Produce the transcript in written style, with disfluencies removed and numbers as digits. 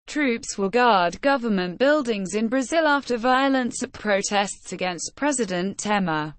Troops will guard government buildings in Brazil after violence at protests against President Temer.